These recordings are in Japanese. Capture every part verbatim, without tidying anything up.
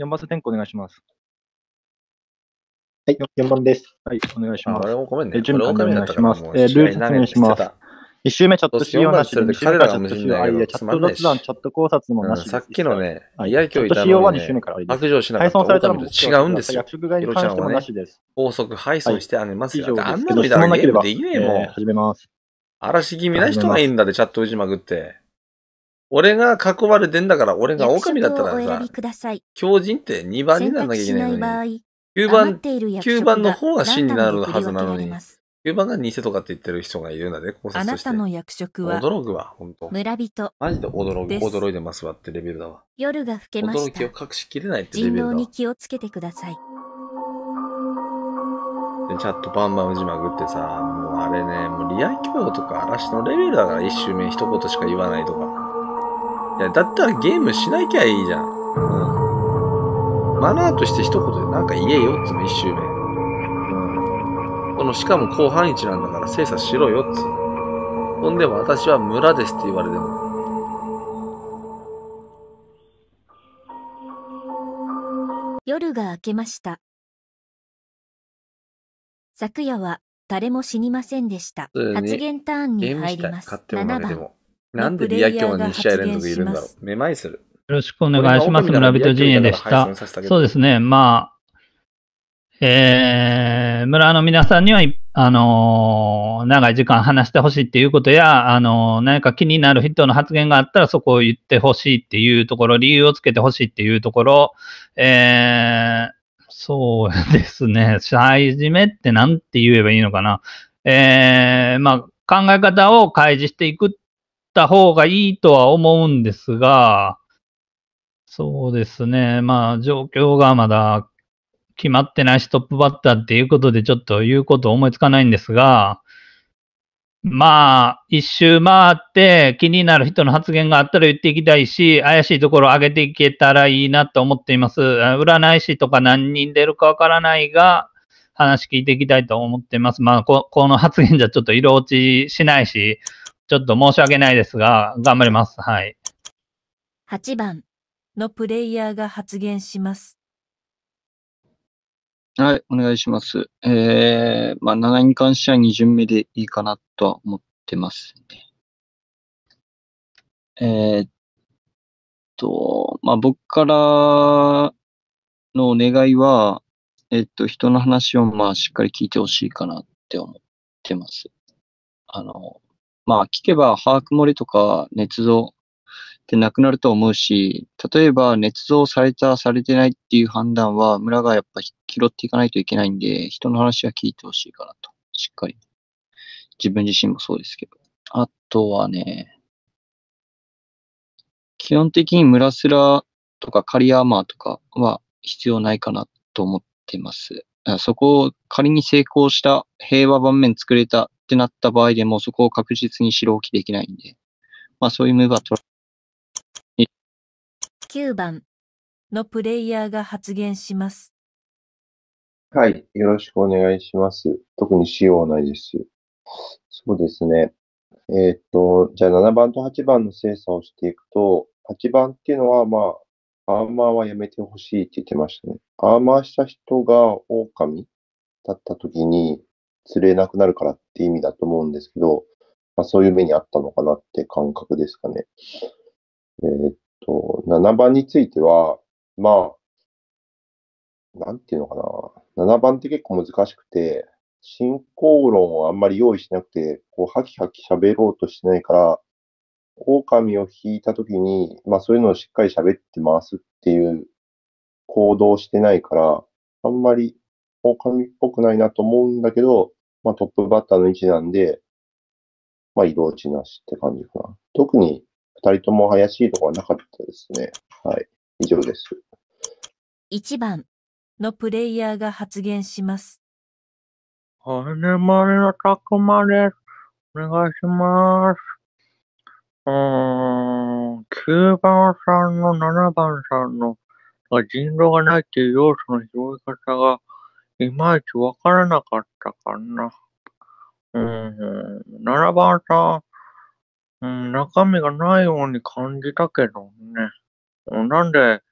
よんばん天候お願いします。 はい、よんばんです。 はい、お願いします。 俺もごめんね。 え準備完了お願いします。 ええールール説明します。いち周目チャット使用なしで、に周目からチャット使用ありで、チャット雑談、チャット考察もなしです。 さっきのね、 リア教いたのに、ね、白状しなかった。 狼と違うんですよ。 約束外に関してもなしです。 法則配送してあげますよ。 あんなのいたらゲームできねえもん。始めます。 嵐気味な人がいいんだで、チャット打ちまくって。俺が囲われてんだから、俺が狼だったらさ、強靭ってにばんにならなきゃいけないのに。きゅうばん、きゅうばんの方が真になるはずなのに、きゅうばんが偽とかって言ってる人がいるんだね、考察として。 あなたの役職は、 驚くわ、ほんと。 村人。 マジで驚く、驚いてますわってレベルだわ。 夜が更けました。 驚きを隠しきれないってレベルだわ。 人狼に気をつけてください。 で、チャットバンバン打ちまくってさ、もうあれね、もうリア教とか嵐のレベルだから一周目一言しか言わないとか。いや、だったらゲームしなきゃいいじゃん。うん。マナーとして一言でなんか言えよっつうの、一周目。うん。この、しかも後半位なんだから精査しろよっつうの。ほんで私は村ですって言われても。 夜が明けました。昨夜は誰も死にませんでした。発言ターンに入ります。ななばん。 なんでリア教がに試合連続いるんだろう。めまいする。 よろしくお願いします。村人陣営でした。そうですね。まあ、えー、村の皆さんには、あのー、長い時間話してほしいっていうことや、あのー、何か気になる人の発言があったらそこを言ってほしいっていうところ、理由をつけてほしいっていうところ、えー、そうですね。最締めって何て言えばいいのかな。えー、まあ、考え方を開示していくった方がいいとは思うんですが、そうですね。まあ、状況がまだ決まってないし、トップバッターっていうことでちょっと言うこと思いつかないんですが、まあ、一周回って気になる人の発言があったら言っていきたいし、怪しいところを上げていけたらいいなと思っています。占い師とか何人出るかわからないが、話聞いていきたいと思っています。まあ、こ、この発言じゃちょっと色落ちしないし、ちょっと申し訳ないですが、頑張ります。はい。 はちばんのプレイヤーが発言します。 はい、お願いします。えー、まあ、ななに関してはに巡目でいいかなとは思ってますね。えー、っと、まあ、僕からのお願いは、えっと、人の話をまあ、しっかり聞いてほしいかなって思ってます。あの、まあ、聞けば把握漏れとか捏造ってなくなると思うし、例えば捏造された、されてないっていう判断は村がやっぱ拾っていかないといけないんで、人の話は聞いてほしいかなと。しっかり。自分自身もそうですけど。あとはね、基本的に村スラとかカリアーマーとかは必要ないかなと思ってます。そこを仮に成功した平和盤面作れたってなった場合でもそこを確実に白置きできないんで、まあそういうムーブは取らきゅうばんのプレイヤーが発言します。 はい、よろしくお願いします。特に仕様はないです。そうですね。えーっと、じゃあななばんとはちばんの精査をしていくと、はちばんっていうのは、まあ、アーマーはやめてほしいって言ってましたね。アーマーした人が狼だった時に釣れなくなるからって意味だと思うんですけど、まあ、そういう目にあったのかなって感覚ですかね。えーっと、ななばんについては、まあ、なんていうのかな。ななばんって結構難しくて、進行論をあんまり用意しなくて、こう、ハキハキ喋ろうとしてないから、狼を引いたときに、まあそういうのをしっかり喋って回すっていう行動をしてないから、あんまり狼っぽくないなと思うんだけど、まあトップバッターの位置なんで、まあ色落ちなしって感じかな。特に二人とも怪しいところはなかったですね。はい。以上です。 いちばんのプレイヤーが発言します。 はじめまりのたくまです。お願いします。うーん、きゅうばんさんのななばんさんの人狼がないっていう要素の拾い方がいまいちわからなかったかな。うーん、ななばんさん、うん、中身がないように感じたけどね。なんで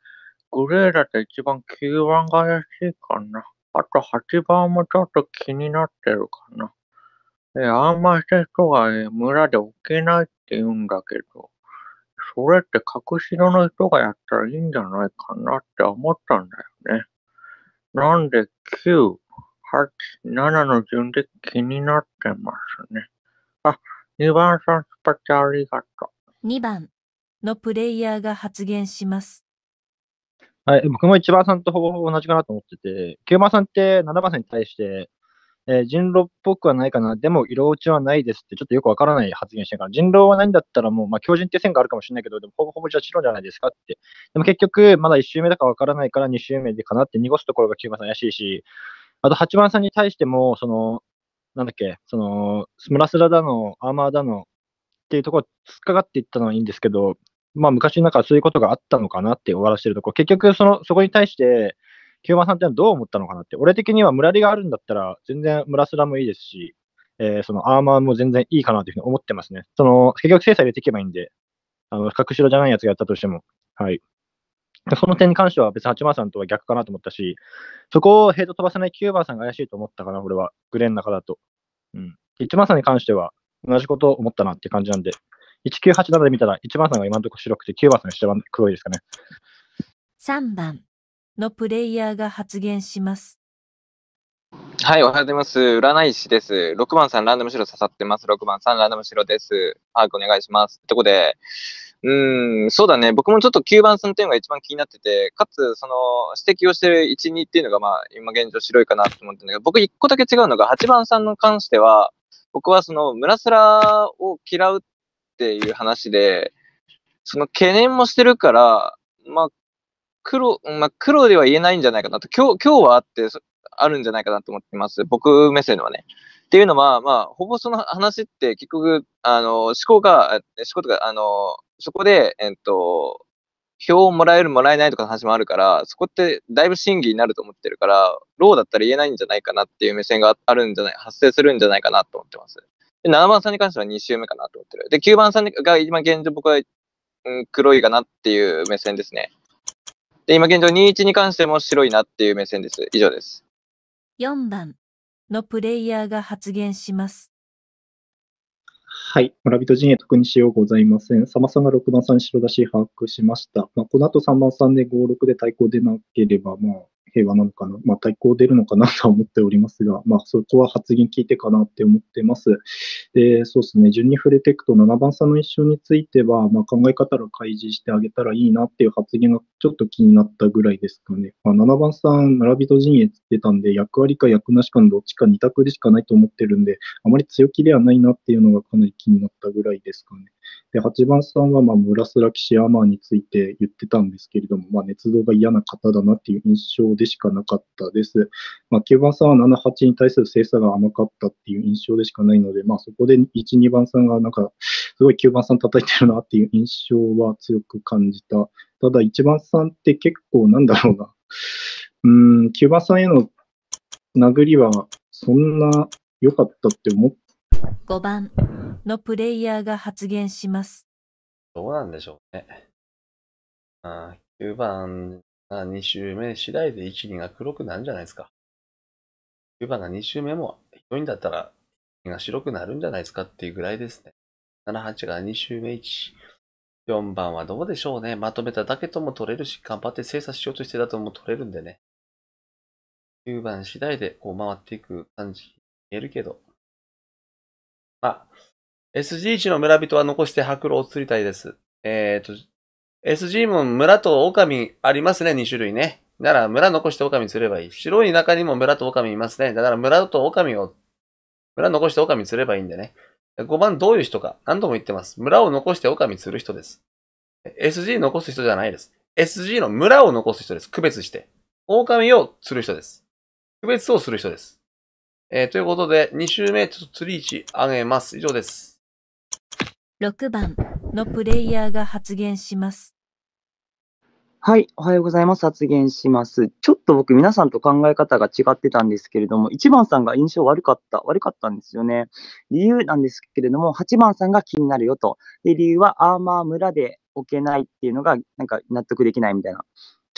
グレーだと一番きゅうばんが怪しいかな。あとはちばんもちょっと気になってるかな。え、アーマーした人が、え、村で置けないって言うんだけど、それって隠し子の人がやったらいいんじゃないかなって思ったんだよね。なんできゅう、はち、ななの順で気になってますね。あ、にばんさんスパチャありがとう。にばんのプレイヤーが発言します。 はい、僕もいちばんさんとほぼほぼ同じかなと思ってて、きゅうばんさんってななばんさんに対して、えー、人狼っぽくはないかな、でも色落ちはないですって、ちょっとよくわからない発言してるから、人狼はないんだったらもう、まあ、強靭って線があるかもしれないけど、でもほぼほぼじゃあ白じゃないですかって。でも結局、まだいち周目だかわからないからに周目でかなって濁すところがきゅうばんさん怪しいし、あとはちばんさんに対しても、その、なんだっけ、その、スムラスラだの、アーマーだのっていうところ突っかかっていったのはいいんですけど、まあ昔の中そういうことがあったのかなって終わらせてるところ、結局その、そこに対して、きゅうばんさんってのはどう思ったのかなって。俺的には村リがあるんだったら、全然村スラもいいですし、えー、そのアーマーも全然いいかなというふうに思ってますね。その、結局制裁入れていけばいいんで、あの、隠しろじゃないやつがやったとしても。はい。その点に関しては別にはちばんさんとは逆かなと思ったし、そこをヘイト飛ばさないきゅうばんさんが怪しいと思ったかな、俺は。グレーの中だと。うん。いちばんさんに関しては、同じことを思ったなっていう感じなんで、いちきゅうはちななで見たらいちばんさんが今のところ白くてきゅうばんさんが下は黒いですかね。 さんばんのプレイヤーが発言します。 はい、おはようございます。占い師です。ろくばんさんランダム白刺さってます。ろくばんさんランダム白です。早くお願いします。ってことで、うーん、そうだね。僕もちょっときゅうばんさんっていうのが一番気になってて、かつ、その、指摘をしてるいち、にっていうのが、まあ、今現状白いかなと思ってるんだけど、僕一個だけ違うのが、はちばんさんに関しては、僕はその、村スラを嫌うっていう話で、その懸念もしてるから、まあ、黒、まあ、黒では言えないんじゃないかなと。今日、今日はあって、あるんじゃないかなと思ってます。僕目線ではね。っていうのは、まあ、ほぼその話って結局、あの、思考が、思考とか、あの、そこで、えっと、票をもらえるもらえないとかの話もあるから、そこってだいぶ審議になると思ってるから、ローだったら言えないんじゃないかなっていう目線があるんじゃない、発生するんじゃないかなと思ってます。で、ななばんさんに関してはに周目かなと思ってる。で、きゅうばんさんが今現状僕は、うん、黒いかなっていう目線ですね。で、今現状にじゅういちに関しても白いなっていう目線です。以上です。 よんばんのプレイヤーが発言します。 はい。村人陣営特にしようございません。さまさんがろくばんさんに白出し把握しました。まあ、この後さんばんさんでご、ろくで対抗出なければ、まあ、平和なのかな。まあ、対抗出るのかなとは思っておりますが、まあ、そこは発言聞いてかなって思ってます。で、そうですね。順に触れていくと、ななばんさんの一緒については、まあ、考え方を開示してあげたらいいなっていう発言がちょっと気になったぐらいですかね。まあ、ななばんさん、村人陣営って言ってたんで、役割か役なしかのどっちか二択でしかないと思ってるんで、あまり強気ではないなっていうのがかなり気になったぐらいですかね。で、はちばんさんは、まあ、村ス騎士アーマーについて言ってたんですけれども、まあ、捏造が嫌な方だなっていう印象でしかなかったです。まあ、きゅうばんさんはなな、はちに対する精査が甘かったっていう印象でしかないので、まあ、そこでいち、にばんさんがなんか、すごいきゅうばんさん叩いてるなっていう印象は強く感じた。ただ、いちばんさんって結構なんだろうな。うーん、きゅうばんさんへの殴りはそんな良かったって思っごばんのプレイヤーが発言します。 どうなんでしょうね。あきゅうばんがに周目次第でいち、にが黒くなるんじゃないですか。きゅうばんがに周目もひどいんだったらにが白くなるんじゃないですかっていうぐらいですね。なな、はちがに周目いち。よんばんはどうでしょうね。まとめただけとも取れるし、頑張って精査しようとしてたとも取れるんでね。きゅうばん次第でこう回っていく感じ見えるけど。まあ、エスジーいち の村人は残して白狼を釣りたいです。えっと、エスジー も村と狼ありますね、に種類ね。なら村残して狼釣ればいい。白い中にも村と狼いますね。だから村と狼を、村残して狼釣ればいいんでね。ごばんどういう人か何度も言ってます。村を残して狼釣る人です。エスジー 残す人じゃないです。エスジー の村を残す人です。区別して。狼を釣る人です。区別をする人です。えー、ということで、に周目ちょっと釣り位置上げます。以上です。 ろくばんのプレイヤーが発言します。 はい、おはようございます。発言します。ちょっと僕、皆さんと考え方が違ってたんですけれども、いちばんさんが印象悪かった、悪かったんですよね。理由なんですけれども、はちばんさんが気になるよと。で、理由はアーマー村で置けないっていうのが、なんか納得できないみたいな。ち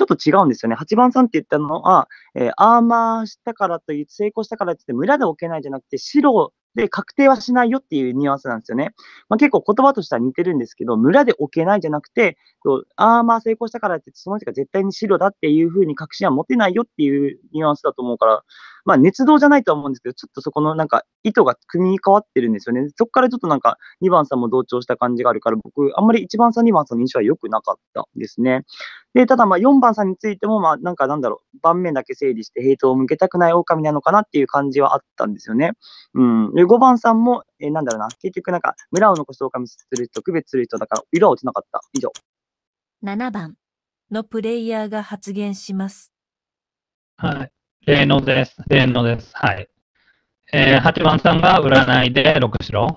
ちょっと違うんですよね。はちばんさんって言ったのは、えーアーマーしたからといって、成功したからって言って村で置けないじゃなくて、白で確定はしないよっていうニュアンスなんですよね。まあ、結構言葉としては似てるんですけど、村で置けないじゃなくて、とアーマー成功したからって言って、その人が絶対に白だっていう風に確信は持てないよっていうニュアンスだと思うから、まあ、熱動じゃないとは思うんですけど、ちょっとそこのなんか意図が組み変わってるんですよね。そこからちょっとなんかにばんさんも同調した感じがあるから、僕、あんまりいちばんさん、にばんさんの印象は良くなかったですね。で、ただまあよんばんさんについても、まあなんかなんだろう、盤面だけ整理してヘイトを向けたくない狼なのかなっていう感じはあったんですよね。うん。で、ごばんさんも、えーなんだろうな、結局なんか村を残して狼する人、区別する人だから色は落ちなかった。以上。 ななばんのプレイヤーが発言します。 はい。例のです。例のです。はい。えー、はちばんさんが占いでろく白。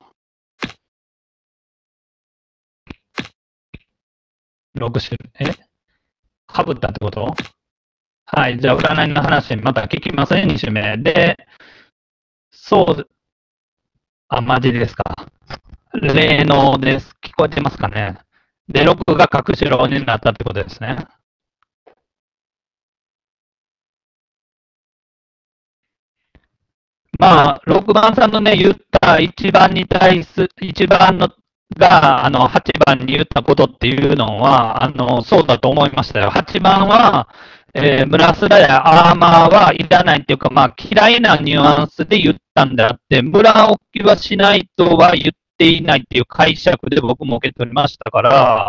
ろく白。えかぶったってこと？はい。じゃあ、占いの話、また聞きますね、に週目。で、そう、あ、マジですか。霊能です。聞こえてますかね。で、ろくが隠しろになったってことですね。まあ、ろくばんさんのね、言ったいちばんに対す、いちばんのが、あの、はちばんに言ったことっていうのは、あの、そうだと思いましたよ。はちばんは、えー、ムラスラやアーマーはいらないっていうか、まあ、嫌いなニュアンスで言ったんであって、村置きはしないとは言っていないっていう解釈で僕も受け取りましたから、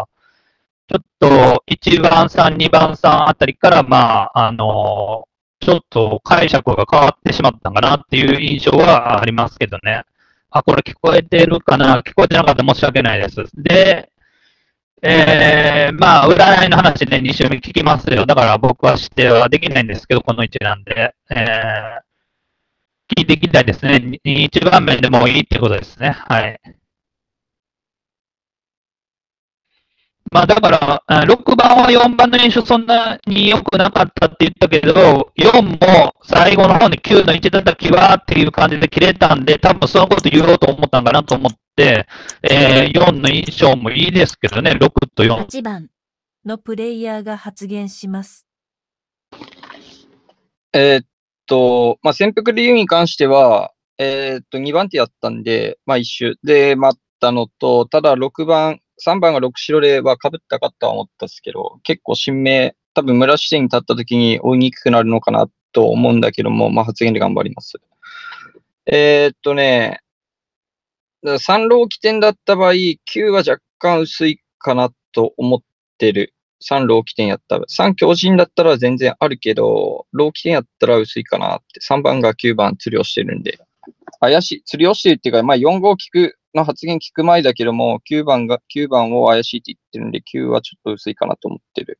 ちょっといちばんさん、にばんさんあたりから、まあ、あの、ちょっと解釈が変わってしまったかなっていう印象はありますけどね。あ、これ聞こえてるかな？聞こえてなかったら申し訳ないです。で、えー、まあ、占いの話でに週目聞きますよ。だから僕は指定はできないんですけど、この位置なんで。えー、聞いていきたいですね。いちばんめでもいいってことですね。はい。まあだから、ろくばんはよんばんの印象そんなに良くなかったって言ったけど、よんも最後の方にきゅうのいち叩きはっていう感じで切れたんで、多分そのこと言おうと思ったんかなと思って、えー、よんの印象もいいですけどね、ろくとよん。 はちばんのプレイヤーが発言します。 えーっと、まあ、潜伏理由に関しては、えーっと、にばん手やったんで、まあ、一周で待ったのと、ただろくばん、さんばんがろく白霊は被ったかとは思ったんですけど、結構新名、多分村視点に立った時に追いにくくなるのかなと思うんだけども、まあ、発言で頑張ります。えーっとね、さん浪起点だった場合、きゅうは若干薄いかなと思ってる。さん浪起点やったら。さん強靭だったら全然あるけど、浪起点やったら薄いかなって。さんばんがきゅうばん釣りをしてるんで。怪しい。釣りをしてるっていうか、まあよん号聞くの発言聞く前だけども、きゅうばんが、きゅうばんを怪しいって言ってるんで、きゅうはちょっと薄いかなと思ってる。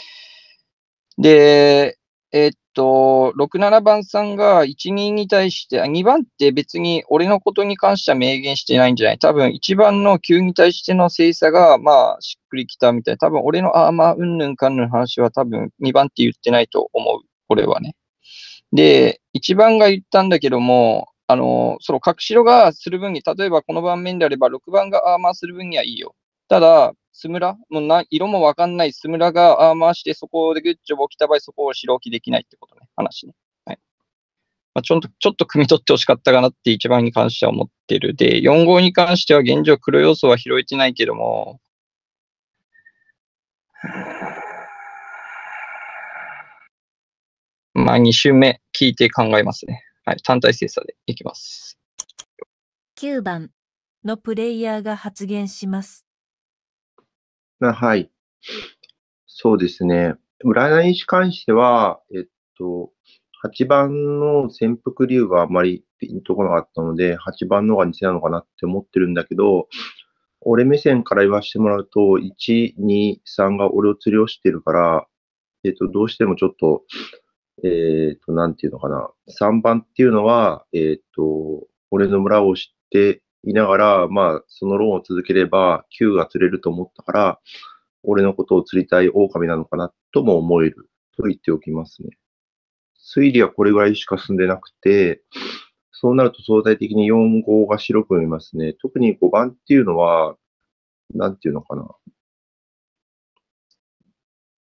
で、えーっと、ろく、ななばんさんがいち、にに対して、にばんって別に俺のことに関しては明言してないんじゃない？多分いちばんのきゅうに対しての精査が、まあ、しっくりきたみたいな。多分俺のアーマーうんぬんかんぬん話は多分にばんって言ってないと思う。俺はね。で、いちばんが言ったんだけども、あの、その隠しろがする分に、例えばこの盤面であればろくばんがアーマーする分にはいいよ。ただ、スムラもうな色もわかんないスムラがアーマーしてそこでグッジョブ起きた場合そこを白置きできないってことね。話ね。はい。まあ、ちょっと、ちょっと汲み取ってほしかったかなって一番に関しては思ってる。で、よん号に関しては現状黒要素は拾えてないけども、まあに週目聞いて考えますね。はい。単体精査でいきます。 きゅうばんのプレイヤーが発言します。 はい。そうですね。占いに関しては、えっと、はちばんの潜伏理由があまりピンとこなかったので、はちばんの方が偽なのかなって思ってるんだけど、俺目線から言わせてもらうと、いち、に、さんが俺を釣りをしてるから、えっと、どうしてもちょっと、えっと、なんていうのかな。さんばんっていうのは、えっと、俺の村を知っていながら、まあ、そのローンを続ければ、きゅうが釣れると思ったから、俺のことを釣りたい狼なのかなとも思えると言っておきますね。推理はこれぐらいしか進んでなくて、そうなると相対的によん号が白く見えますね。特にごばんっていうのは、なんていうのかな。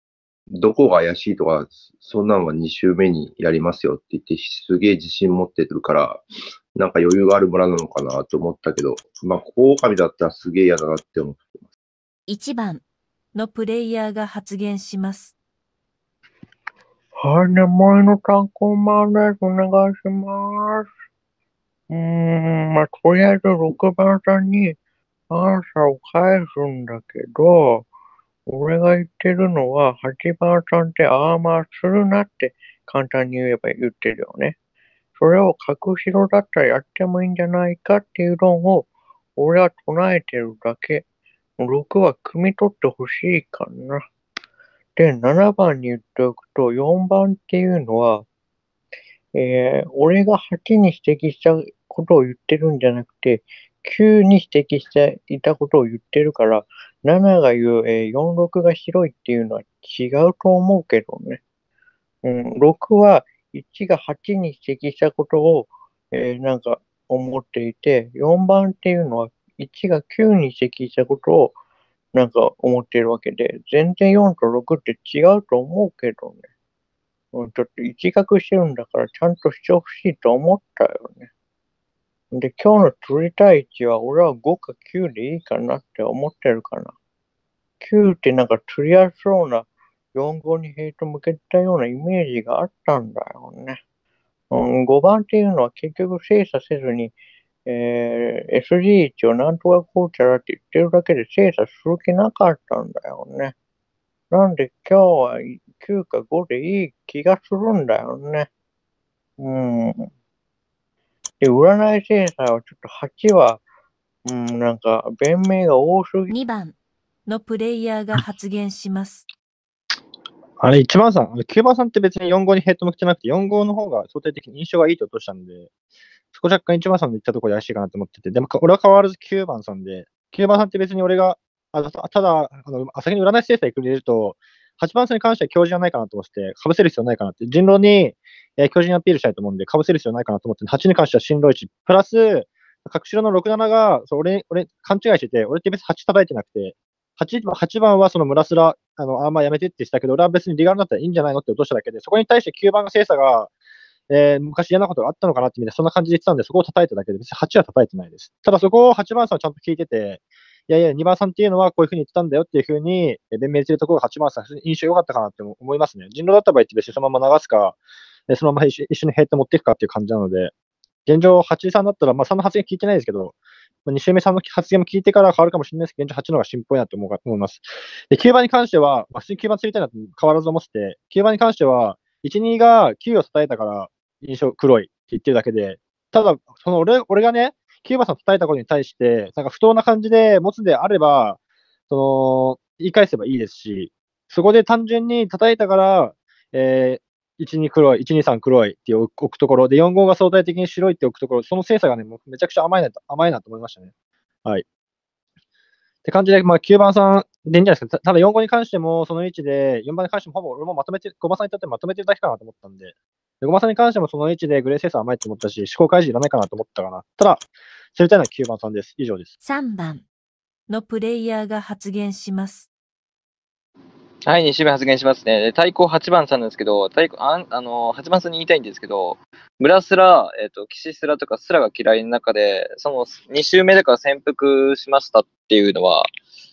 どこが怪しいとか、そんなのはに週目にやりますよって言って、すげえ自信持ってるから、なんか余裕がある村なのかなと思ったけど、まあ、狼だったらすげえ嫌だなって思ってます。 いちばんのプレイヤーが発言します。 はい、名前の単行版です。お願いします。うーん、まあ、とりあえずろくばんさんにアンサーを返すんだけど、俺が言ってるのは、はちばんさんってアーマーするなって簡単に言えば言ってるよね。それを隠しろだったらやってもいいんじゃないかっていう論を俺は唱えてるだけ。ろくは汲み取ってほしいかな。で、ななばんに言っておくと、よんばんっていうのは、えー、俺がはちに指摘したことを言ってるんじゃなくて、きゅうに指摘していたことを言ってるから、ななが言う、えー、よん、ろくが白いっていうのは違うと思うけどね。うん、ろくはいちがはちに指摘したことを、えー、なんか思っていて、よんばんっていうのはいちがきゅうに指摘したことをなんか思っているわけで、全然よんとろくって違うと思うけどね。うん、ちょっと一学してるんだからちゃんとしてほしいと思ったよね。で、今日の釣りたいいちは俺はごかきゅうでいいかなって思ってるかな。きゅうってなんか釣りやすそうなよん、ごにヘイト向けたようなイメージがあったんだよね。うん、ごばんっていうのは結局精査せずに、えー、エスジーいち をなんとかこうちゃらって言ってるだけで精査する気なかったんだよね。なんで今日はきゅうかごでいい気がするんだよね。うん。で、占い精査はちょっとはちは、うん、なんか弁明が多すぎ。 にばんのプレイヤーが発言します。 あれ、いちばんさん、きゅうばんさんって別によん、ごにヘッド向けてなくて、よん、ごの方が相対的に印象がいいと落としたんで、そこ若干いちばんさんの言ったところで怪しいかなと思ってて、でも俺は変わらずきゅうばんさんで、きゅうばんさんって別に俺が、あのただ、あの先に占い精査くれると、はちばんさんに関しては強靭じゃないかなと思って、被せる必要ないかなって、人狼に、えー、強靭アピールしたいと思うんで、被せる必要ないかなと思って、はちに関しては進路いち、プラス、角白のろく、ななが、そう俺、俺、勘違いしてて、俺って別にはち叩いてなくて、はち, はちばんはその村すら、あの、あんまやめてって言ってたけど、俺は別にリガールだったらいいんじゃないのって落としただけで、そこに対してきゅうばんが精査が、えー、昔嫌なことがあったのかなってみんなそんな感じで言ってたんで、そこを叩いただけで、別にはちは叩いてないです。ただそこをはちばんさんはちゃんと聞いてて、いやいや、にばんさんっていうのはこういうふうに言ってたんだよっていうふうに弁明してるところがはちばんさん、印象良かったかなって思いますね。人狼だった場合って別にそのまま流すか、そのまま一緒一緒にヘッド持っていくかっていう感じなので、現状はちさんだったら、まあさんの発言聞いてないですけど、に週目さんの発言も聞いてから変わるかもしれないですけど、現状はちの方が進歩やと思います。で、きゅうばんに関しては、まあ、普通にきゅうばん釣りたいなと変わらず思ってて、きゅうばんに関しては、いち、にがきゅうを叩いたから印象黒いって言ってるだけで、ただ、その俺俺がね、きゅうばんさん叩いたことに対して、なんか不当な感じで持つんであれば、その、言い返せばいいですし、そこで単純に叩いたから、えー、いち、に黒い、いち、に、さん黒いって置くところで、よん、ごが相対的に白いって置くところ、その精査がね、もうめちゃくちゃ甘いなと、甘いなと思いましたね。はい。って感じで、まあ、きゅうばんさんでいいんじゃないですか。たただよん、ごに関しても、その位置で、よんばんに関してもほぼ俺もまとめて、ごばんさんにとってまとめてるだけかなと思ったんで、でごばんさんに関してもその位置でグレー精査甘いと思ったし、思考開示いらないかなと思ったかな。ただ、知りたいのはきゅうばんさんです。以上です。 さんばんのプレイヤーが発言します。 はい、に週目発言しますね。対抗はちばんさんなんですけど、対抗ああのはちばんさんに言いたいんですけど、村すら、えっ、ー、と、騎士すらとかすらが嫌いの中で、そのに週目だから潜伏しましたっていうのは、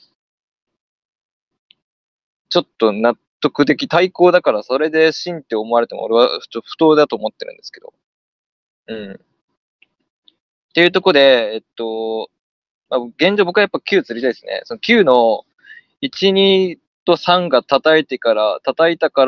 ちょっと納得でき、対抗だからそれで真って思われても俺はちょっと不当だと思ってるんですけど。うん。っていうところで、えっと、まあ、現状僕はやっぱきゅう釣りたいですね。そのきゅうのいち、にとさんが叩いてから、叩いたから、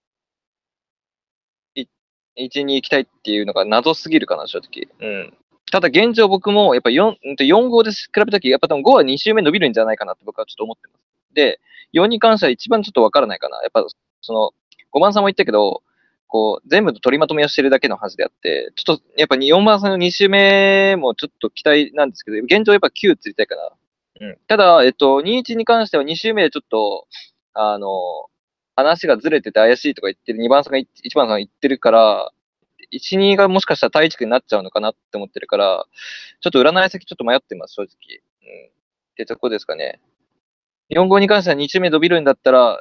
いちに行きたいっていうのが謎すぎるかな、正直。うん。ただ現状僕もやっぱよん、よん、ごで比べたとき、やっぱごはに週目伸びるんじゃないかなって僕はちょっと思ってます。で、よんに関しては一番ちょっとわからないかな。やっぱ、その、ごばんさんも言ったけど、こう、全部の取りまとめをしてるだけの話であって、ちょっと、やっぱよんばんさんのに週目もちょっと期待なんですけど、現状やっぱきゅう釣りたいかな。うん。ただ、えっと、にいちに関してはに週目でちょっと、あの、話がずれてて怪しいとか言ってる、にばんさんがいちばんさんが言ってるから、いち、にがもしかしたら対一区になっちゃうのかなって思ってるから、ちょっと占い先ちょっと迷ってます、正直。うん。ってとこですかね。よん、ごに関してはに週目伸びるんだったら、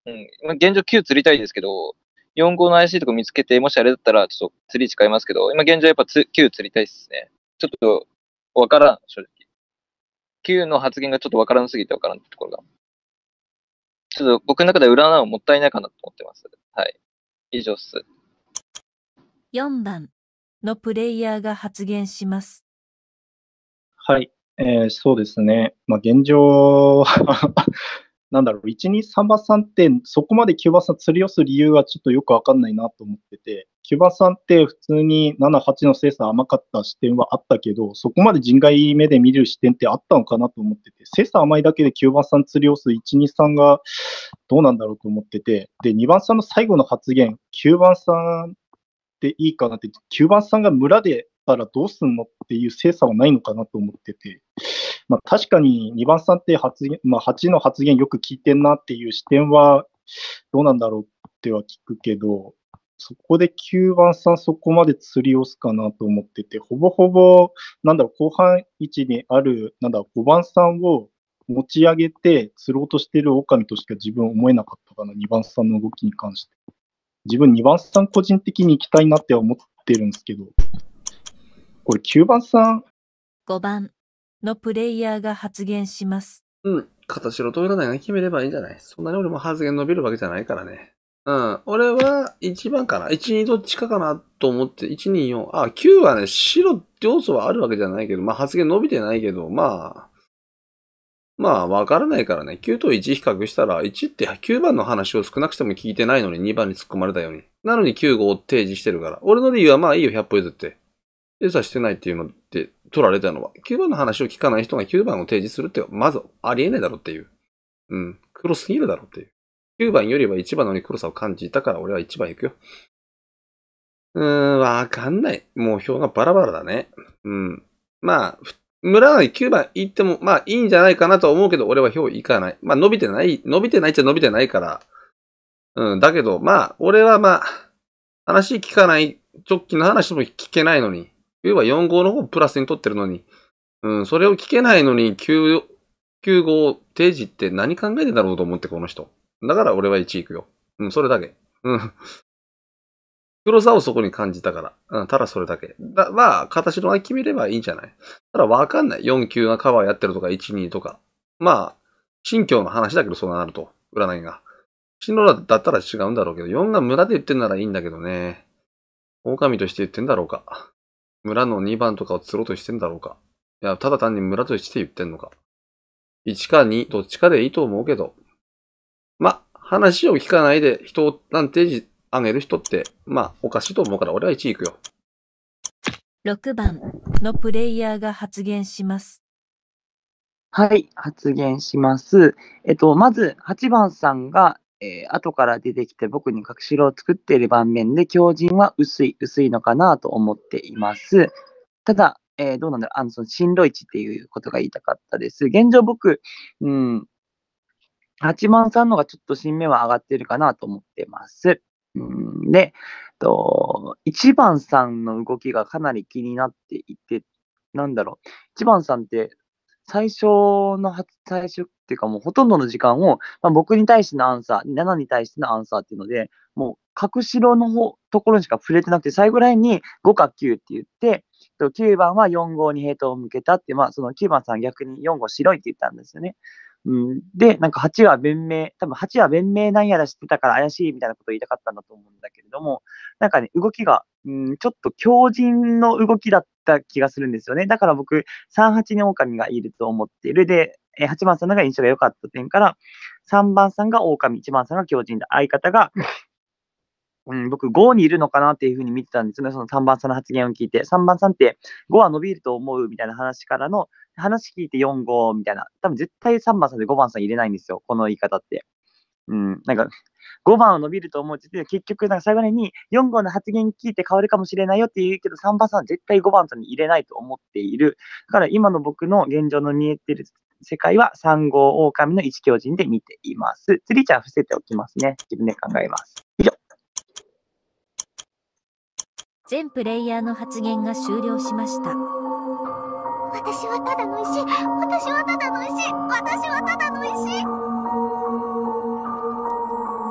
うん。まあ、現状きゅう釣りたいですけど、よん、ごの怪しいとこ見つけて、もしあれだったら、ちょっと釣り使いますけど、今現状やっぱきゅう釣りたいっすね。ちょっと、わからん、正直。きゅうの発言がちょっとわからんすぎてわからんってところが。ちょっと僕の中で占うのもったいないかなと思ってます。はい。以上っす。 よんばんのプレイヤーが発言します。 はい、えー、そうですね。まあ、現状、なんだろう、いち、に、さんばんさんってそこまできゅうばんさん釣り寄す理由はちょっとよくわかんないなと思ってて、きゅうばんさんって普通になな、はちの精査甘かった視点はあったけど、そこまで人外目で見る視点ってあったのかなと思ってて、精査甘いだけできゅうばんさん釣り寄すいち、に、さんがどうなんだろうと思ってて、で、にばんさんの最後の発言、きゅうばんさんでいいかなって、きゅうばんさんが村でたらどうすんのっていう精査はないのかなと思ってて、まあ、確かににばんさんって発言、まあ、はちの発言よく聞いてんなっていう視点はどうなんだろうっては聞くけど、そこできゅうばんさんそこまで釣り押すかなと思ってて、ほぼほぼ、なんだろう、後半位置にある、なんだろう、ごばんさんを持ち上げて釣ろうとしてる狼としか自分思えなかったかな、にばんさんの動きに関して。自分にばんさん個人的に行きたいなって思ってるんですけど、これきゅうばんさん。 ごばんのプレイヤーが発言します。 うん。形の通らないが決めればいいんじゃない？そんなに俺も発言伸びるわけじゃないからね。うん。俺はいちばんかな。いち、にどっちかかなと思って、いち、に、よん。あ、きゅうはね、白って要素はあるわけじゃないけど、まあ発言伸びてないけど、まあ、まあわからないからね。きゅうといち比較したら、いちってきゅうばんの話を少なくしても聞いてないのににばんに突っ込まれたように。なのにきゅう、ごを提示してるから。俺の理由はまあいいよ、ひゃっぽ譲って。精査してないっていうのって取られたのは、きゅうばんの話を聞かない人がきゅうばんを提示するって、まずありえないだろっていう。うん。黒すぎるだろっていう。きゅうばんよりはいちばんのに黒さを感じたから俺はいちばん行くよ。うーん、わかんない。もう票がバラバラだね。うん。まあ、村がきゅうばん行っても、まあいいんじゃないかなと思うけど、俺は票行かない。まあ伸びてない、伸びてないっちゃ伸びてないから。うん、だけど、まあ、俺はまあ、話聞かない、直近の話も聞けないのに。要はよん、ごの方プラスに取ってるのに。うん、それを聞けないのにきゅう、きゅう、ご提示って何考えてんだろうと思ってこの人。だから俺はいち行くよ。うん、それだけ。うん。黒さをそこに感じたから。うん、ただそれだけ。だまあ、形のが決めればいいんじゃない？ただわかんない。よん、きゅうがカバーやってるとか、いち、にとか。まあ、新疆の話だけどそうなると。占いが。新郎だったら違うんだろうけど、よんが村で言ってんならいいんだけどね。狼として言ってんだろうか。村のにばんとかを釣ろうとしてんだろうか。いや、ただ単に村として言ってんのか。いちかに、どっちかでいいと思うけど。ま、話を聞かないで人をなんてあげる人って、まあ、おかしいと思うから俺はいち行くよ。 ろくばんのプレイヤーが発言します。 はい、発言します。えっと、まず、はちばんさんが、えー、後から出てきて僕に隠し色を作っている盤面で、強靭は薄い、薄いのかなと思っています。ただ、えー、どうなんだろう、あの、その、進路位置っていうことが言いたかったです。現状僕、うん、はちばんさんのがちょっと新目は上がってるかなと思ってます。うん、で、と、いちばんさんの動きがかなり気になっていて、なんだろう、いちばんさんって、最初の、最初っていうかもうほとんどの時間を、まあ、僕に対してのアンサー、ななに対してのアンサーっていうので、もう、隠しろの方、ところにしか触れてなくて、最後らへんにごかきゅうって言って、きゅうばんはよん、ごにヘイトを向けたって、まあ、そのきゅうばんさん逆によん、ご白いって言ったんですよね。うん、で、なんかはちは弁明、多分はちは弁明なんやら知ってたから怪しいみたいなことを言いたかったんだと思うんだけれども、なんかね、動きが、うん、ちょっと強靭の動きだった気がするんですよね。だから僕、さん、はちに狼がいると思っている。で、はちばんさんのが印象が良かった点から、さんばんさんが狼、いちばんさんが強靭だ。相方が、うん、僕ごにいるのかなっていうふうに見てたんですね。そのさんばんさんの発言を聞いて。さんばんさんってごは伸びると思うみたいな話からの、話聞いてよん、ごみたいな。多分絶対さんばんさんでごばんさん入れないんですよ。この言い方って。うん、なんか、ごばんは伸びると思うって言って、結局、なんか最後によん、ごの発言聞いて変わるかもしれないよって言うけど、さんばんさんは絶対ごばんさんに入れないと思っている。だから今の僕の現状の見えてる世界はさん、ご、狼のいち強靭で見ています。釣りちゃん伏せておきますね。自分で考えます。以上。 全プレイヤーの発言が終了しました。 私はただの石。私はただの石。私はただの石。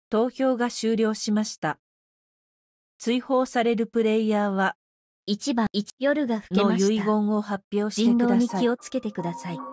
投票が終了しました。追放されるプレイヤーはいちばん、夜が更けました。の遺言を発表してください。人狼に気をつけてください。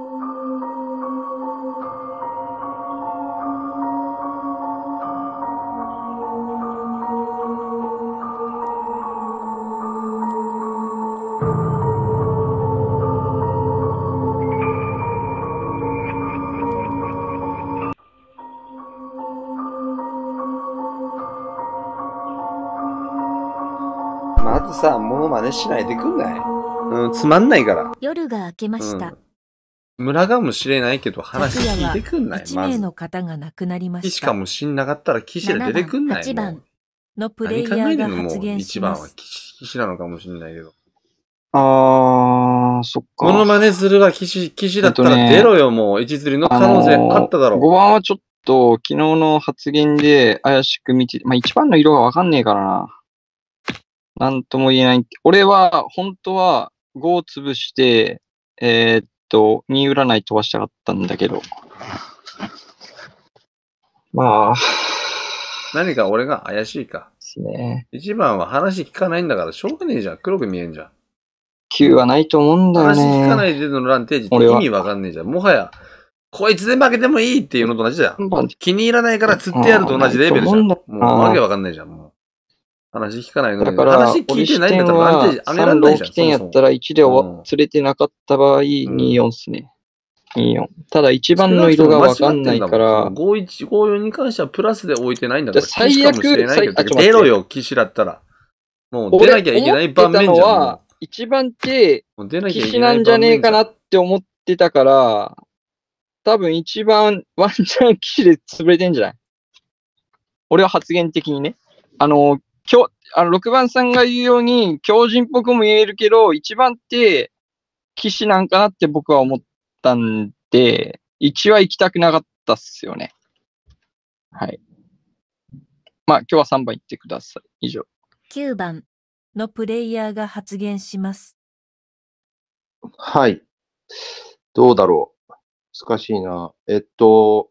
まずさ、モノマネしないでくんない？うん、つまんないから。 夜が明けました。 うんムラかもしれないけど話聞いてくんない。 いち名の方が亡くなりました。 騎士かもしんなかったら騎士で出てくんない。 はちばんのプレイヤーが発言しいちばんはます。 騎士なのかもしんないけど。 あー、そっか。 モノマネするが騎士、騎士だったら出ろよ、もう。一釣りの可能性あっただろう。 ごばんはちょっと昨日の発言で怪しく見て、まあいちばんの色がわかんねえからな。なんとも言えない。俺は、本当はごを潰して、えー、っと、に占い飛ばしたかったんだけど。まあ。 何か俺が怪しいか。 ですね。 いちばんは話聞かないんだからしょうがねえじゃん。黒く見えんじゃん。 きゅうはないと思うんだよね。 話聞かないでのランテージって意味わかんねえじゃん。もはや、こいつで負けてもいいっていうのと同じだよ。気に入らないから釣ってやると同じレベルじゃん。もうわけわかんないじゃん。もう話聞かないのに。 だから、 話聞いてないんだったらランテージ上げられないじゃん。 さん、ろくてんやったらいちで釣れてなかった場合、に、よんっすね。に、よん。ただいちばんの色がわかんないから。 ごいち、ごよんに関してはプラスで置いてないんだから。 最悪、 出ろよ、騎士だったら。もう出なきゃいけない盤面じゃん。 一番って騎士なんじゃねえかなって思ってたから、多分一番ワンチャン騎士で潰れてんじゃない？俺は発言的にね。あの、今日、あの、ろくばんさんが言うように、強靭っぽくも言えるけど、一番って騎士なんかなって僕は思ったんで、いちは行きたくなかったっすよね。はい。まあ、今日はさんばん行ってください。以上。 きゅうばんのプレイヤーが発言します。 はい。どうだろう。難しいな。えっと、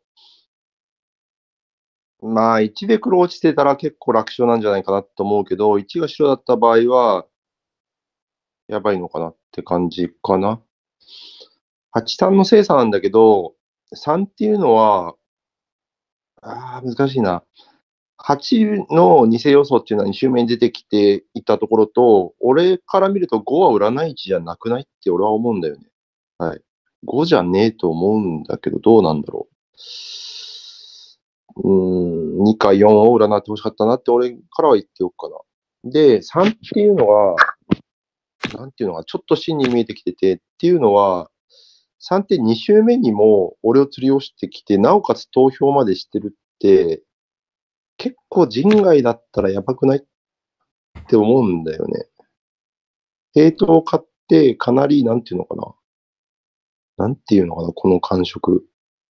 まあ、いちで黒落ちてたら結構楽勝なんじゃないかなと思うけど、いちが白だった場合は、やばいのかなって感じかな。はちさんの精査なんだけど、さんっていうのは、ああ、難しいな。はちの偽要素っていうのはに周目に出てきていたところと、俺から見るとごは占い値じゃなくないって俺は思うんだよね。はい。ごじゃねえと思うんだけど、どうなんだろう。うーん、にかよんを占ってほしかったなって俺からは言っておくかな。で、さんっていうのは、なんていうのがちょっと真に見えてきてて、っていうのは、さんってに周目にも俺を釣り押してきて、なおかつ投票までしてるって、結構人外だったらやばくないって思うんだよね。ヘイトを買ってかなり、なんていうのかな。なんていうのかな、この感触。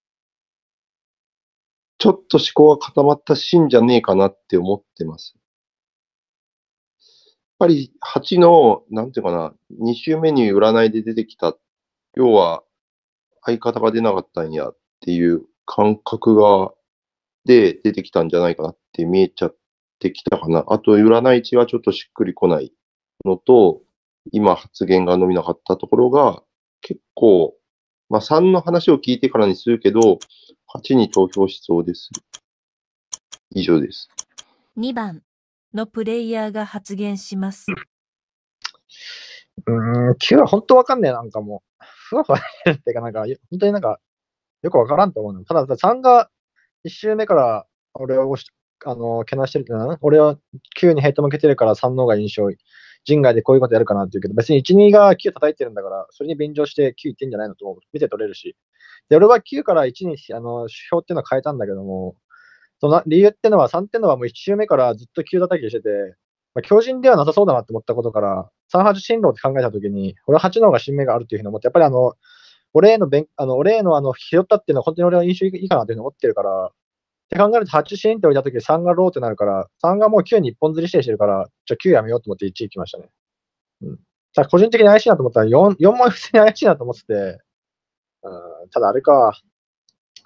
ちょっと思考が固まったシーンじゃねえかなって思ってます。やっぱりはちの、なんていうかな、に周目に占いで出てきた。要は、相方が出なかったんやっていう感覚が、で出てきたんじゃないかなって見えちゃってきたかな。あと、占い値はちょっとしっくりこないのと、今発言が伸びなかったところが、結構、まあさんの話を聞いてからにするけど、はちに投票しそうです。以上です。 にばんのプレイヤーが発言します。 うーん、きゅうは本当わかんねえ、なんかもう。ふわふわしてるっていうか、なんか、本当になんか、よくわからんと思うの。ただ、さんがいち周目から俺を押し、あの、けなしてるってな、俺はきゅうにヘイト向けてるからさんの方が印象いい。人外でこういうことやるかなって言うけど、別にいち、にがきゅう叩いてるんだから、それに便乗してきゅういってんじゃないのと見て取れるし。で、俺はきゅうからいちに、あの、指標っていうのは変えたんだけども、その理由ってのは、さんってのはもういち周目からずっときゅう叩きしてて、まあ、強靭ではなさそうだなって思ったことから、さんはち進路って考えたときに、俺ははちの方が新名があるっていうふうに思って、やっぱりあの、俺への勉、あの、俺へのあの、拾ったっていうのは本当に俺は印象いいかなっていうふうに思ってるから、って考えるとはちシーンって置いたときさんがローってなるから、さんがもうきゅうに一本釣り指定してるから、じゃあきゅうやめようと思っていち行きましたね。うん。ただ個人的に怪しいなと思ったらよん、よんも普通に怪しいなと思ってて、うん、ただあれか、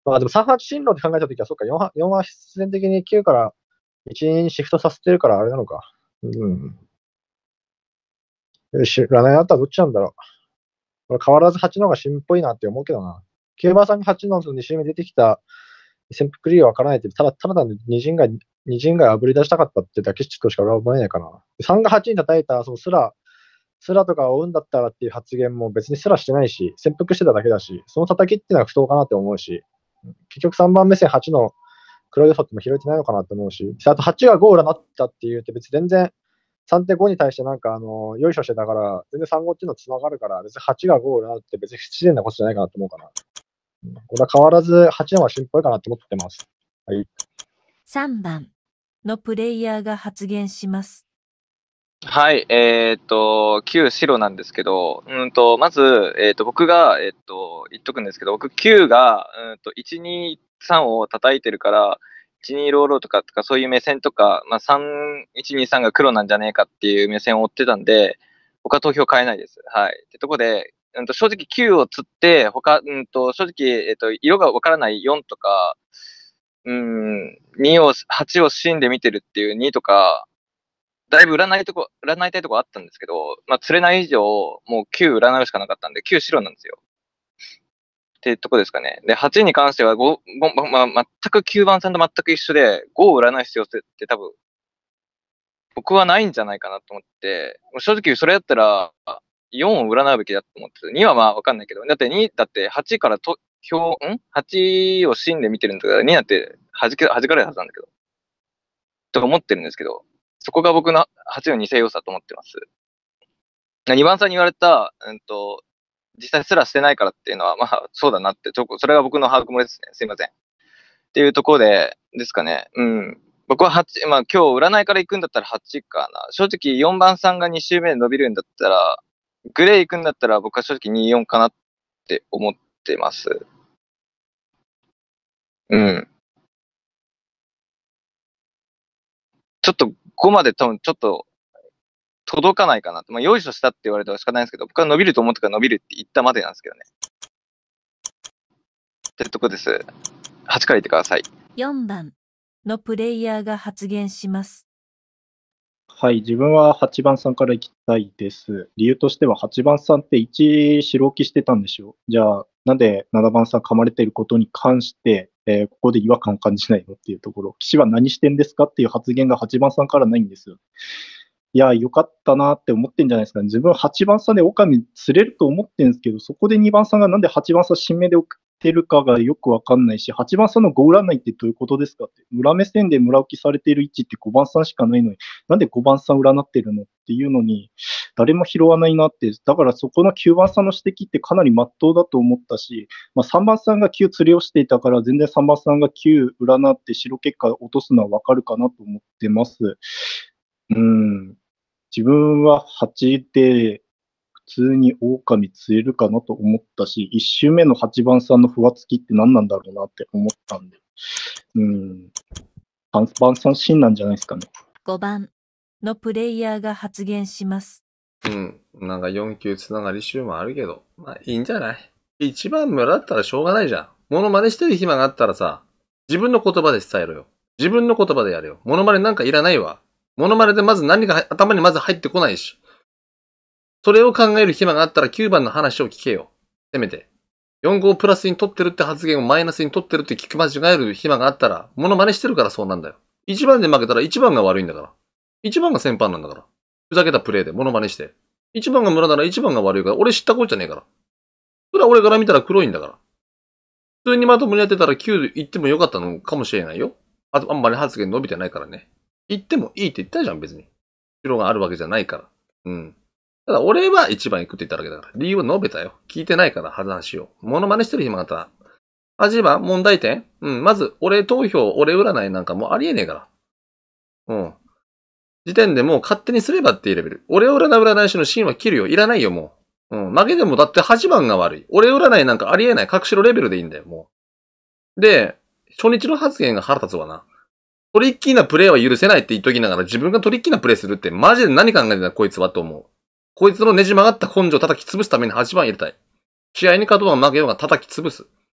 まあでもさんはち進路って考えたときは、そっか、よんは、よんは必然的にきゅうからいちにシフトさせてるからあれなのか。うん。よし、占いあったらどっちなんだろう。俺変わらずはちの方が芯っぽいなって思うけどな。きゅうばんさんがはちのに周目出てきた潜伏理由わからないって、ただ、ただ単に二陣街、二陣街あぶり出したかったってだけしか思えないかな。さんがはちに叩いた、そのスラ、スラとかを追うんだったらっていう発言も別にスラしてないし、潜伏してただけだし、その叩きっていうのは不当かなって思うし、結局さんばん目線はちの黒い予想っても拾えてないのかなって思うし、あとはちがご占ったっていうって別に全然 さんてんご に対してなんかあの、よいしょしてたから、全然さんごっていうの繋がるから、別にはちがご占って別に不自然なことじゃないかなと思うかな。これは変わらずはちの方が心配かなと思ってます。はい。 さんばんのプレイヤーが発言します。 はい、えーっと、きゅう白なんですけど、うんと、まず、えーっと、僕が、えーっと、言っとくんですけど、僕きゅうが、うんと、いち、に、さんを叩いてるから、いち、にローローとか、とかそういう目線とか、まあ、さん、いち、に、さんが黒なんじゃねえかっていう目線を追ってたんで、僕は投票変えないです。はい。ってとこで、うんと、正直きゅうを釣って、他、うんと、正直、えーっと、色がわからないよんとか、うん、にを、はちを芯で見てるっていうにとか、だいぶ占いとこ、占いたいとこあったんですけど、まあ、釣れない以上、もうきゅう占うしかなかったんで、きゅう白なんですよ。ってとこですかね。で、はちに関してはご、ご、まあ、全くきゅうばんさんと全く一緒で、ごを占う必要性って多分、僕はないんじゃないかなと思って、正直それやったら、よんを占うべきだと思ってて、にはまあわかんないけど、だってに、だってはちからと、表、ん ?はち を芯で見てるんだから、になんて弾け、弾かれるはずなんだけど。と思ってるんですけど、そこが僕のはちの偽要素だと思ってます。にばんさんに言われた、うんと、実際すらしてないからっていうのは、まあ、そうだなって、ちょそれが僕の把握もですね。すいません。っていうところで、ですかね。うん。僕ははち、まあ今日占いから行くんだったらはちかな。正直よんばんさんがに周目で伸びるんだったら、グレー行くんだったら僕は正直に、よんかなって思ってます。うん。ちょっとごまで多分ちょっと届かないかなって。まあ、よいしょしたって言われたら仕方ないんですけど、僕は伸びると思ってから伸びるって言ったまでなんですけどね。ってとこです。はちから言ってください。 よんばんのプレイヤーが発言します。 はい、自分ははちばんさんから行きたいです。理由としてははちばんさんっていち白置きしてたんでしょう。じゃあ、なんでななばんさん噛まれていることに関して、えーここで違和感を感じないのっていうところ、騎士は何してんですかっていう発言がはちばんさんからないんですよ。いや、よかったなって思ってんじゃないですかね。自分ははちばんさんで狼釣れると思ってるんですけど、そこでにばんさんがなんではちばんさん新名で送ってるかがよくわかんないし、はちばんさんのご占いってどういうことですかって。裏目線で村置きされている位置ってごばんさんしかないのに、なんでごばんさん占ってるのっていうのに、誰も拾わないなって。だからそこのきゅうばんさんの指摘ってかなり真っ当だと思ったし、まあ、さんばんさんがきゅう釣りをしていたから、全然さんばんさんがきゅう占って白結果落とすのはわかるかなと思ってます。うん。自分ははちで普通に狼釣れるかなと思ったし、いっ周目のはちばんさんのふわつきって何なんだろうなって思ったんで、うん、さんばんさん芯なんじゃないですかね。 ごばんのプレイヤーが発言します。 うん。なんかよん級つながり集もあるけど、まあいいんじゃない？一番村だったらしょうがないじゃん。モノマネしてる暇があったらさ、自分の言葉で伝えろよ。自分の言葉でやれよ。モノマネなんかいらないわ。モノマネでまず何が頭にまず入ってこないし。それを考える暇があったらきゅうばんの話を聞けよ。せめて。よん号プラスに取ってるって発言をマイナスに取ってるって聞き間違える暇があったら、モノマネしてるからそうなんだよ。いちばんで負けたらいちばんが悪いんだから。いちばんが先輩なんだから。ふざけたプレイでモノマネして。いちばんが村ならいちばんが悪いから、俺知ったことじゃねえから。それは俺から見たら黒いんだから。普通にまともにやってたらきゅう言ってもよかったのかもしれないよ。あと、あんまり発言伸びてないからね。言ってもいいって言ったじゃん、別に。白があるわけじゃないから。うん。ただ、俺はいちばん行くって言っただけだから。理由を述べたよ。聞いてないから、話を。モノマネしてる暇があったら。はちばん、問題点？うん、まず、俺投票、俺占いなんかもうありえねえから。うん。時点でもう勝手にすればっていうレベル。俺占う占い師の芯は切るよ。いらないよ、もう。うん。負けでもだってはちばんが悪い。俺占いなんかありえない。隠しろレベルでいいんだよ、もう。で、初日の発言が腹立つわな。トリッキーなプレイは許せないって言っときながら自分がトリッキーなプレイするってマジで何考えてんだこいつはと思う。こいつのねじ曲がった根性を叩き潰すためにはちばん入れたい。試合に勝とうが負けようが叩き潰す。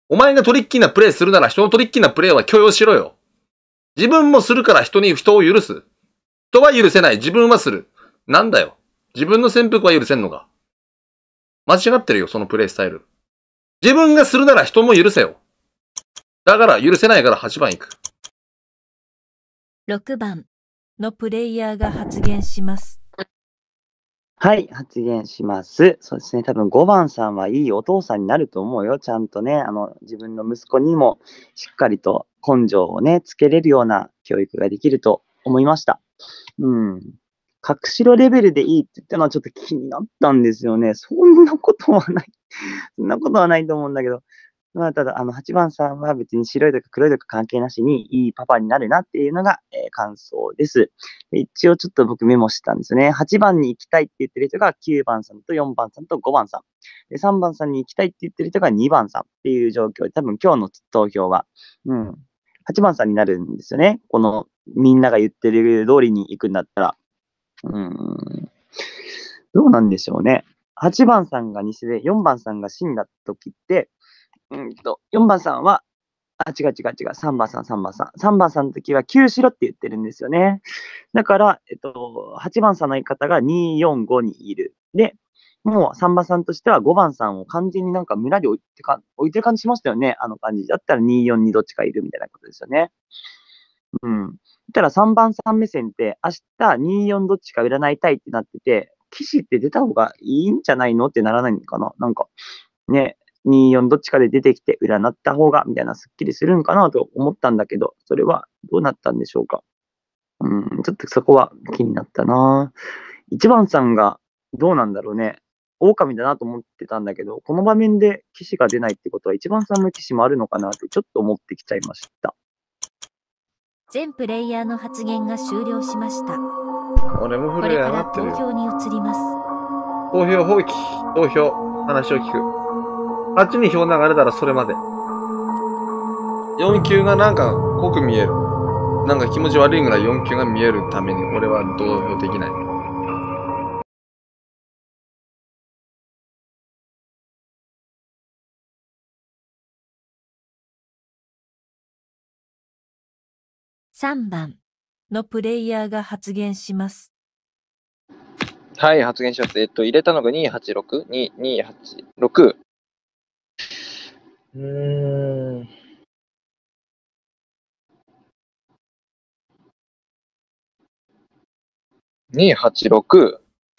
お前がトリッキーなプレイするなら人のトリッキーなプレイは許容しろよ。自分もするから人に人を許す。人は許せない。自分はする。なんだよ。自分の潜伏は許せんのか。間違ってるよ、そのプレイスタイル。自分がするなら人も許せよ。だから許せないからはちばん行く。 ろくばんのプレイヤーが発言します。 はい、発言します。そうですね、多分ごばんさんはいいお父さんになると思うよ。ちゃんとね、あの、自分の息子にもしっかりと根性をね、つけれるような教育ができると思いました。うん。隠しろレベルでいいって言ったのはちょっと気になったんですよね。そんなことはない。そんなことはないと思うんだけど。まあ、ただ、あの、はちばんさんは別に白いとか黒いとか関係なしにいいパパになるなっていうのが、えー、感想です。で一応ちょっと僕メモしたんですよね。はちばんに行きたいって言ってる人がきゅうばんさんとよんばんさんとごばんさん。で、さんばんさんに行きたいって言ってる人がにばんさんっていう状況で、多分今日の投票は、うん、はちばんさんになるんですよね。このみんなが言ってる通りに行くんだったら。うーん、どうなんでしょうね。はちばんさんが偽で、よんばんさんが死んだ時って、うんと、よんばんさんは、あ、違う違う違う、さんばんさん、さんばんさん。さんばんさんの時はきゅうしろって言ってるんですよね。だから、えっと、はちばんさんの言い方がに、よん、ごにいる。で、もうさんばんさんとしてはごばんさんを完全になんか村に置いてか置いてる感じしましたよね。あの感じ。だったらに、よんにどっちかいるみたいなことですよね。うん。だったらさんばんさん目線って明日に、よんどっちか占いたいってなってて、騎士って出た方がいいんじゃないのってならないのかななんか、ね。に、よんどっちかで出てきて占った方がみたいなスッキリするんかなと思ったんだけど、それはどうなったんでしょうか。うん、ちょっとそこは気になったな。いちばんさんがどうなんだろうね。狼だなと思ってたんだけど、この場面で騎士が出ないってことはいちばんさんの騎士もあるのかなってちょっと思ってきちゃいました。 全プレイヤーの発言が終了しました。 俺も震え上がってるよ。 これから投票に移ります。 投票放棄。投票。話を聞く。はちに票流れたらそれまで。よん級がなんか濃く見える。なんか気持ち悪いぐらいよん級が見えるために俺は投票できない。 さんばんのプレイヤーが発言します。 はい、発言します。えっと、入れたのがにはちろく、に、にはちろく。うーん。にはちろく。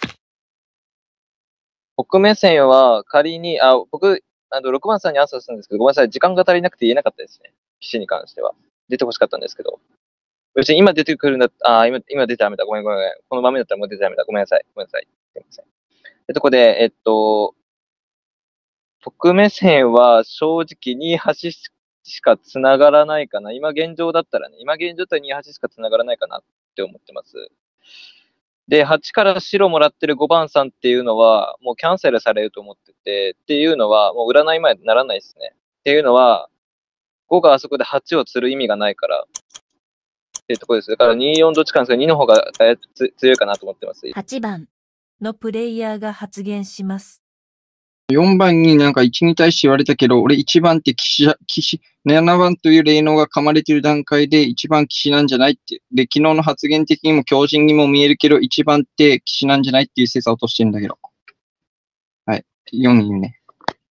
僕目線は仮に、あ、僕、あの、ろくばんさんにアンサーするんですけど、ごめんなさい、時間が足りなくて言えなかったですね。騎士に関しては。出てほしかったんですけど。別に今出てくるんだあ、あ、今、今出てやめた。ごめんごめんごめん。この場面だったらもう出てやめた。ごめんなさい。ごめんなさい。すいません。で、とこで、えっと、僕目線は正直にはちしか繋がらないかな。今現状だったらね、今現状だったらにはちしか繋がらないかなって思ってます。で、はちから白もらってるごばんさんっていうのは、もうキャンセルされると思ってて、っていうのは、もう占い前にならないですね。っていうのは、ごがあそこではちを釣る意味がないから、っていうところです。だからに、よんどっちかなんですけど、にの方が強いかなと思ってます。 はちばんのプレイヤーが発言します。 よんばんになんかいちに対して言われたけど、俺いちばんって騎士、騎士、ななばんという霊能が噛まれている段階でいちばん騎士なんじゃないって。で、昨日の発言的にも強靭にも見えるけど、いちばんって騎士なんじゃないっていう説を落としてるんだけど。はい。よん言うね。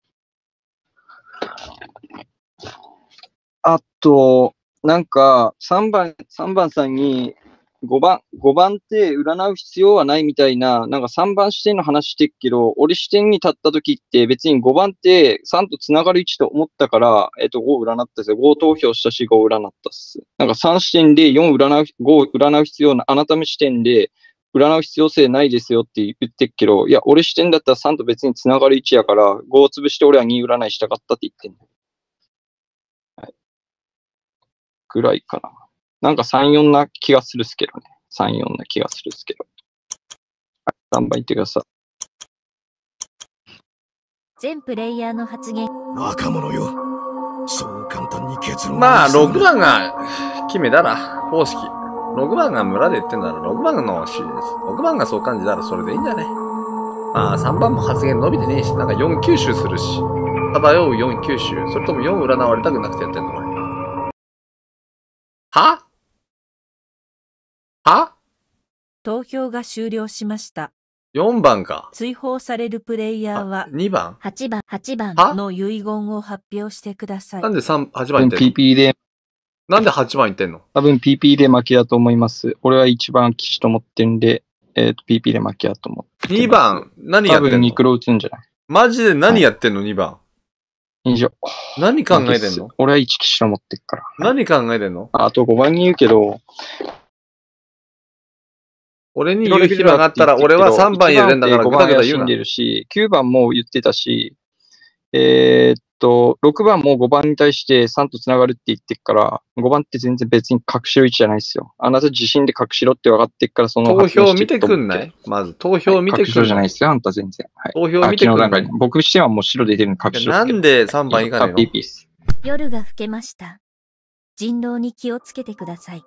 あと、なんか、さんばん、さんばんさんに、ごばん、ごばんって占う必要はないみたいな、なんかさんばん視点の話してっけど、俺視点に立った時って別にごばんってさんと繋がる位置と思ったから、えっとごを占ったっすよ。ご投票したしごを占ったっす。なんかさん視点でよん占う、ごを占う必要な、あなたの視点で占う必要性ないですよって言ってっけど、いや、俺視点だったらさんと別に繋がる位置やから、ごを潰して俺はに占いしたかったって言ってんだ。はい。ぐらいかな。なんかさん、よんな気がするっすけどね。さん、よんな気がするっすけど。はい、さんばん言ってください。 全プレイヤーの発言。 若者よ。そう簡単に結論まあ、ろくばんが決めたら、方式。ろくばんが村で言ってんならろくばんの指示です。ろくばんがそう感じたらそれでいいんじゃね。まあ、さんばんも発言伸びてねえし、なんかよん吸収するし。 漂うよん九州。それともよん占われたくなくてやってんのこれ。はは投票が終了しました。 よんばんか。 追放されるプレイヤーはにばんはちばん、はちばんの遺言を発表してください。 なんでさん、はちばんいってんの？ ピーピー で。 なんではちばんいってんの？ 多分 ピーピー で負けだと思います。俺は一番騎士と思ってんで、えっ、ー、と、ピーピー で負けだと思って。 にばん、何やってんの？ 多分ニクロ打つんじゃない？ マジで何やってんの、はい、にばん。 以上。 何考えてんの？ 俺はいち騎士と思ってっから。 何考えてんの？ あとごばんに言うけど、 俺に言う暇があったら、俺はさんばん入れるんだから、 ごばんは死んでるし、きゅうばんも言ってたし、えー、っと、ろくばんもごばんに対してさんと繋がるって言ってっから、ごばんって全然別に隠しろ位置じゃないですよ。あなた自身で隠しろって分かってっから、その投票見てくんない？まず、投票見てくんない？ 隠しろじゃないですよ、あんた全然。はい、 投票見てくんない？ 僕視点はもう白出てるの隠しろ。 なんでさんばん以下なの？ 夜が更けました。人狼に気をつけてください。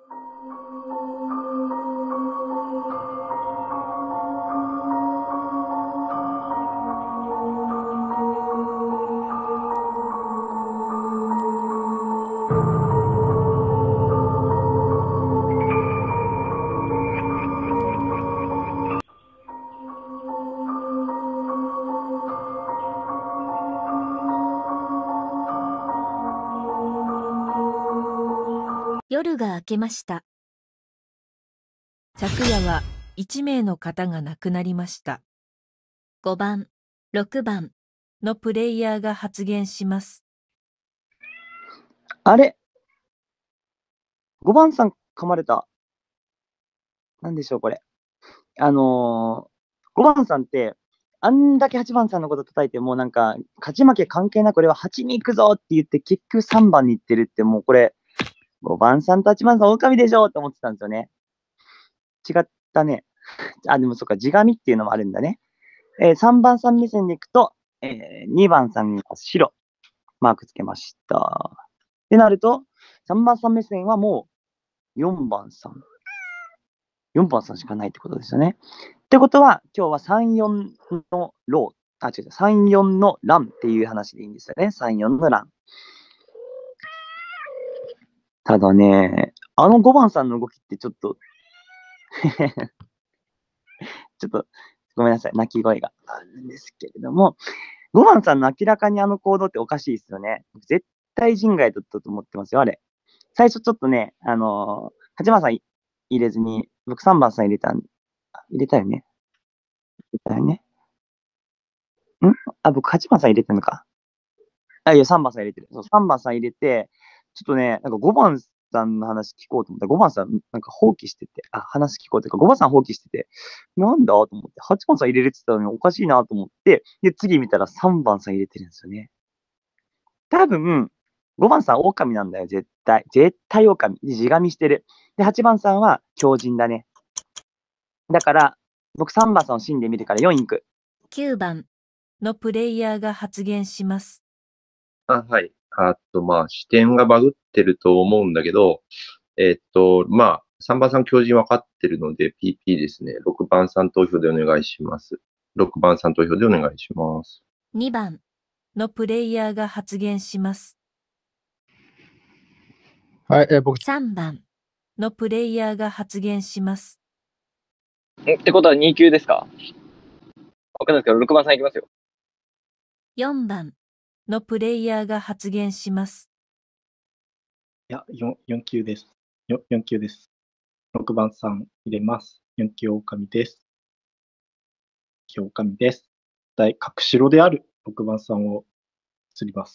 夜が明けました。昨夜はいちめいの方が亡くなりました。ごばん、ろくばんのプレイヤーが発言します。 あれ ?ご 番さん噛まれた。なんでしょうこれ。あのー、ごばんさんって、あんだけはちばんさんのこと叩いてもなんか、勝ち負け関係なくこれははちに行くぞって言って結局さんばんに行ってるってもうこれ、ごばんさんとはちばんさん狼でしょって思ってたんですよね。違ったね。あ、でもそっか、地紙っていうのもあるんだね。えー、さんばんさん目線でいくと、えー、にばんさんが白。マークつけました。ってなると、さんばんさん目線はもうよんばんさん。よんばんさんしかないってことですよね。ってことは、今日はさん、よんのロー。あ、違う、さん、よんのランっていう話でいいんですよね。さん、よんのラン。ただね、あのごばんさんの動きってちょっとちょっと、ごめんなさい、泣き声があるんですけれども、ごばんさんの明らかにあの行動っておかしいですよね。絶対人外だったと思ってますよ、あれ。最初ちょっとね、あのー、はちばんさん入れずに、僕さんばんさん入れたん、入れたよね。入れたよね。んあ、僕はちばんさん入れてるのか。あ、いや、さんばんさん入れてる。そう、さんばんさん入れて、ちょっとね、なんかごばんさんの話聞こうと思ったら、ごばんさんなんか放棄してて、あ、話聞こうというか、ごばんさん放棄してて、なんだと思って、はちばんさん入れれてたのにおかしいなと思って、で、次見たらさんばんさん入れてるんですよね。多分、ごばんさん狼なんだよ、絶対。絶対狼。地紙してる。で、はちばんさんは強靭だね。だから、僕さんばんさんを死んでみるからよんいく。 きゅうばんのプレイヤーが発言します。 あ、はい。あと、まあ、視点がバグってると思うんだけど、えー、っと、まあ、さんばんさん強靭分かってるので、ピーピー ですね。ろくばんさん投票でお願いします。ろくばんさん投票でお願いします。 にばんのプレイヤーが発言します。 はい、えー、僕。 さんばんのプレイヤーが発言します。 ってことはに級ですか？わかんないですけど、ろくばんさんいきますよ。 よんばんのプレイヤーが発言します。 いや、よん、よん級です。よ、よん級です。ろくばんさん入れます。よん級狼です。狼です。大、角白であるろくばんさんを釣ります。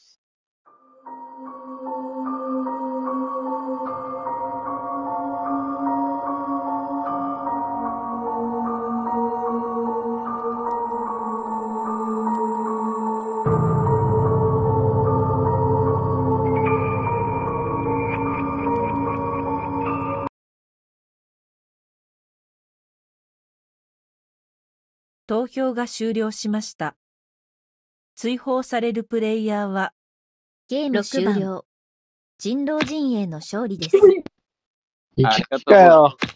投票が終了しました。追放されるプレイヤーは、ゲーム終了。人狼陣営の勝利です。 いちかよ。